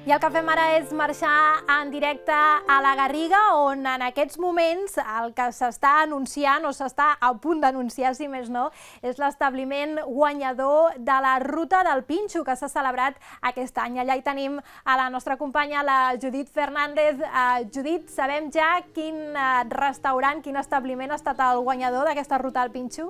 I el que fem ara és marxar en directe a la Garriga, on en aquests moments el que s'està anunciant, o s'està a punt d'anunciar, si més no, és l'establiment guanyador de la Ruta del Pinxo, que s'ha celebrat aquest any. Allà hi tenim a la nostra companya, la Judit Fernández. Judit, sabem ja quin restaurant, quin establiment ha estat el guanyador d'aquesta Ruta del Pinxo?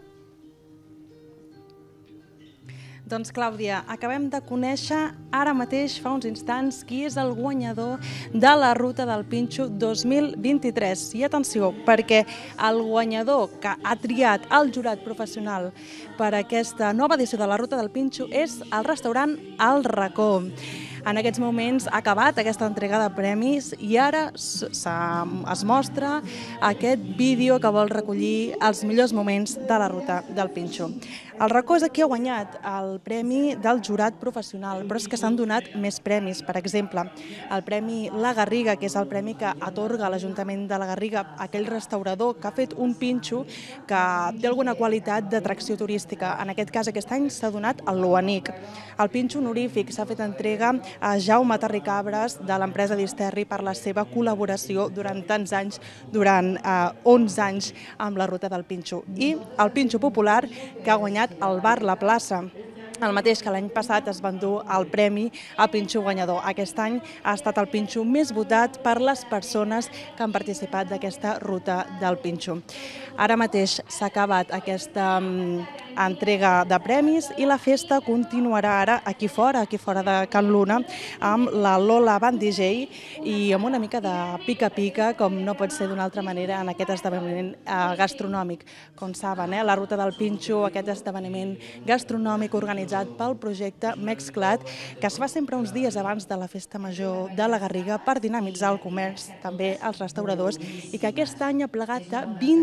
Doncs, Clàudia, acabem de conèixer ara mateix, fa uns instants, qui és el guanyador de la Ruta del Pinxo 2023. I atenció, perquè el guanyador que ha triat el jurat professional per a aquesta nova edició de la Ruta del Pinxo és el restaurant El Racó. En aquests moments ha acabat aquesta entrega de premis i ara es mostra aquest vídeo que vol recollir els millors moments de la Ruta del Pinxo. El Racó és qui ha guanyat el premi del jurat professional, però és que s'han donat més premis. Per exemple, el Premi La Garriga, que és el premi que atorga l'Ajuntament de la Garriga a aquell restaurador que ha fet un pinxo que té alguna qualitat d'atracció turística. En aquest cas, aquest any s'ha donat a l'Oanic. El pinxo honorífic s'ha fet entrega a Jaume Terricabres, de l'empresa Disterri, per la seva col·laboració durant tants anys, durant 11 anys amb la Ruta del Pinxo. I el pinxo popular, que ha guanyat el bar La Plaça, el mateix que l'any passat es va endur el premi a pinxo guanyador. Aquest any ha estat el pinxo més votat per les persones que han participat d'aquesta Ruta del Pinxo. Ara mateix s'ha acabat aquesta entrega de premis i la festa continuarà ara aquí fora de Can Luna, amb la Lola Band DJ i amb una mica de pica-pica, com no pot ser d'una altra manera en aquest esdeveniment gastronòmic. Com saben, la Ruta del Pinxo, aquest esdeveniment gastronòmic organitzat pel projecte Mexclat, que es fa sempre uns dies abans de la Festa Major de la Garriga per dinamitzar el comerç, també els restauradors, i que aquest any ha plegat de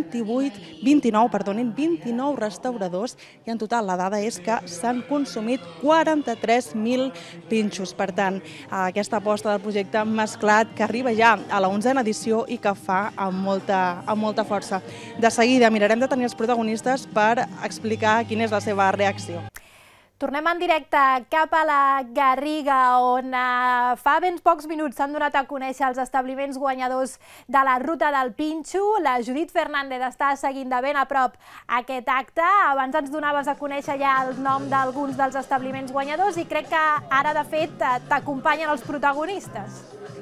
29 restauradors, i en total la dada és que s'han consumit 43.000 pinxos. Per tant, aquesta aposta del projecte Mesclat, que arriba ja a la 11a edició i que fa amb molta força. De seguida mirarem de tenir els protagonistes per explicar quina és la seva reacció. Tornem en directe cap a la Garriga, on fa ben pocs minuts s'han donat a conèixer els establiments guanyadors de la Ruta del Pinxo. La Judit Fernández està seguint de ben a prop aquest acte. Abans ens donaves a conèixer ja el nom d'alguns dels establiments guanyadors i crec que ara, de fet, t'acompanyen els protagonistes.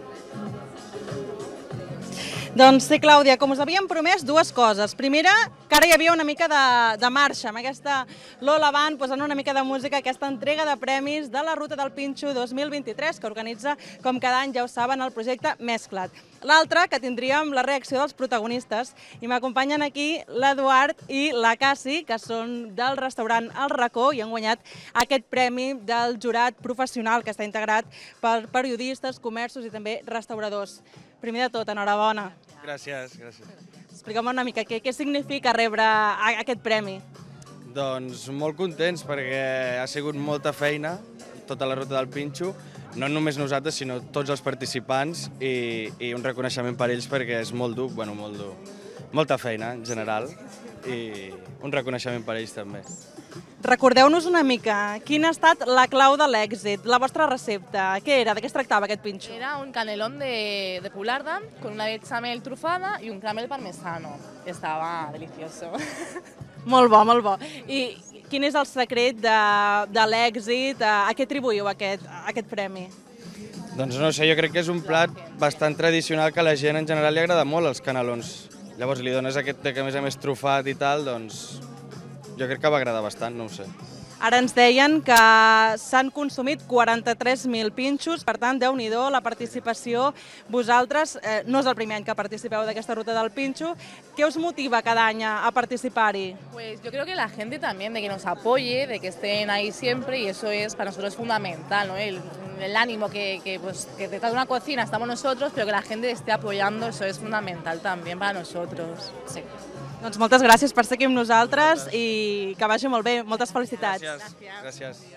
Doncs sí, Clàudia, com us havíem promès, dues coses. Primera, que ara hi havia una mica de marxa, amb aquesta Lola Band posant una mica de música, aquesta entrega de premis de la Ruta del Pinxo 2023, que organitza, com cada any, ja ho saben, el projecte Mesclat. L'altra, que tindríem la reacció dels protagonistes, i m'acompanyen aquí l'Eduard i la Cassi, que són del restaurant El Racó i han guanyat aquest premi del jurat professional, que està integrat per periodistes, comerços i també restauradors. Primer de tot, enhorabona. Gràcies, gràcies. Explica'm una mica què significa rebre aquest premi. Doncs molt contents perquè ha sigut molta feina, tota la Ruta del Pinxo, no només nosaltres, sinó tots els participants i un reconeixement per ells perquè és molt dur, bueno, molt dur. Molta feina, en general, i un reconeixement per ells també. Recordeu-nos una mica, quina ha estat la clau de l'èxit, la vostra recepta? Què era? De què es tractava aquest pinxo? Era un canelón de poularda con una bechamel trufada y un caramel parmesano. Estaba delicioso. Molt bo, molt bo. I quin és el secret de l'èxit? A què atribuïu aquest premi? Doncs no sé, jo crec que és un plat bastant tradicional que a la gent en general li agrada molt, els canelons. Llavors li dones aquest que a més trufat i tal, doncs jo crec que va agradar bastant, no ho sé. Ara ens deien que s'han consumit 43.000 pinxos, per tant, Déu-n'hi-do, la participació. Vosaltres no és el primer any que participeu d'aquesta Ruta del Pinxo. ¿Qué os motiva cada año a participar? Pues yo creo que la gente también, de que nos apoye, de que estén ahí siempre, y eso es para nosotros fundamental, ¿no? El ánimo que detrás de una cocina estamos nosotros, pero que la gente esté apoyando, eso es fundamental también para nosotros. Sí. Doncs moltes gràcies per ser aquí amb nosaltres i que vagi molt bé. Moltes felicitats. Gràcies.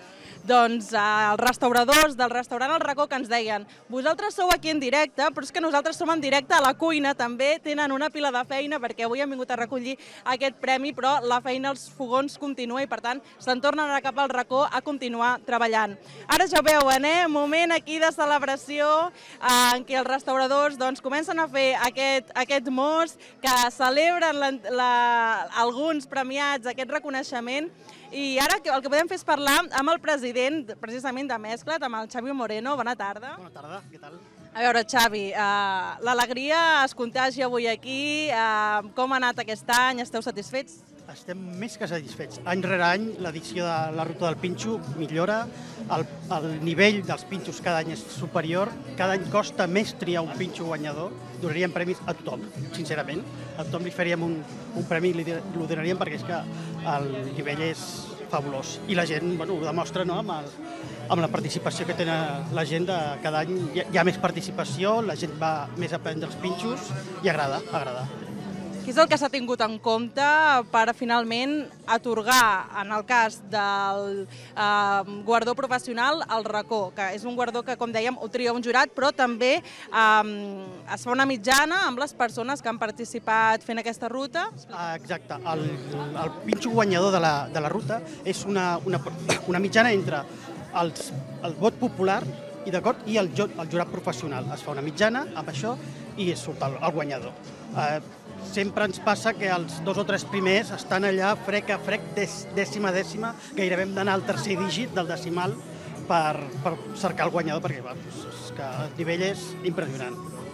doncs, els restauradors del restaurant El Racó que ens deien vosaltres sou aquí en directe, però és que nosaltres som en directe a la cuina, també tenen una pila de feina perquè avui han vingut a recollir aquest premi, però la feina als fogons continua i per tant se'n tornen a cap al Racó a continuar treballant. Ara ja ho veuen, moment aquí de celebració en què els restauradors comencen a fer aquest mos, que celebren alguns premiats, aquest reconeixement. I ara el que podem fer és parlar amb el president, precisament de Mescla't, amb el Xavi Moreno. Bona tarda. Bona tarda, què tal? A veure, Xavi, l'alegria es contagia avui aquí. Com ha anat aquest any? Esteu satisfets? Estem més que satisfets. Any rere any, l'edició de la Ruta del Pinxo millora, el nivell dels pinxos cada any és superior, cada any costa més triar un pinxo guanyador, donaríem premis a tothom, sincerament. A tothom li faríem un premi i l'ho donaríem perquè és que el nivell és fabulós. I la gent ho demostra amb la participació que té la gent de cada any. Hi ha més participació, la gent va més a prendre els pinxos i agrada. Què és el que s'ha tingut en compte per finalment atorgar, en el cas del guardó professional, el Racó, que és un guardó que, com dèiem, ho tria un jurat, però també es fa una mitjana amb les persones que han participat fent aquesta ruta? Exacte. El pinxo guanyador de la ruta és una mitjana entre el vot popular i el jurat professional. Es fa una mitjana amb això i surt el guanyador. Sempre ens passa que els 2 o 3 primers estan allà frec a frec, dècima a dècima, gairebé hem d'anar al tercer dígit del decimal per cercar el guanyador, perquè el nivell és impressionant.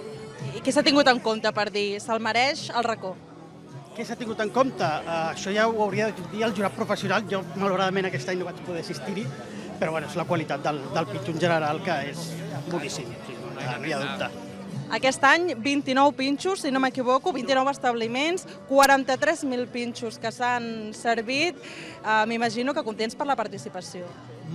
I què s'ha tingut en compte per dir se'l mereix el Racó? Què s'ha tingut en compte? Això ja ho hauria de dir el jurat professional. Jo, malauradament, aquest any no vaig poder assistir-hi, però és la qualitat del pinxo en general, que és boníssim, no hi ha dubte. Aquest any, 29 pinxos, si no m'equivoco, 29 establiments, 43.000 pinxos que s'han servit. M'imagino que contents per la participació.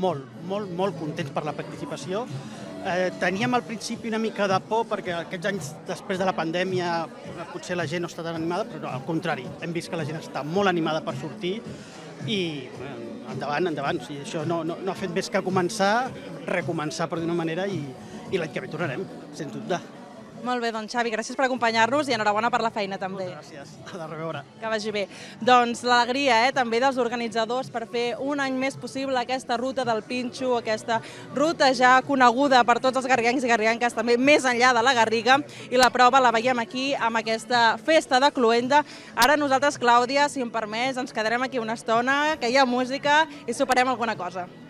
Molt contents per la participació. Teníem al principi una mica de por perquè aquests anys després de la pandèmia potser la gent no està tan animada, però no, al contrari, hem vist que la gent està molt animada per sortir i endavant. Això no ha fet més que recomençar per d'una manera i l'any que ve tornarem, sens dubte. Molt bé, doncs Xavi, gràcies per acompanyar-nos i enhorabona per la feina també. Moltes gràcies, a reveure. Que vagi bé. Doncs l'alegria també dels organitzadors per fer un any més possible aquesta ruta del Pinxo, aquesta ruta ja coneguda per tots els garrigancs i garriganques, també més enllà de la Garriga, i la prova la veiem aquí amb aquesta festa de cloenda. Ara nosaltres, Clàudia, si em permets, ens quedarem aquí una estona, que hi ha música i soparem alguna cosa.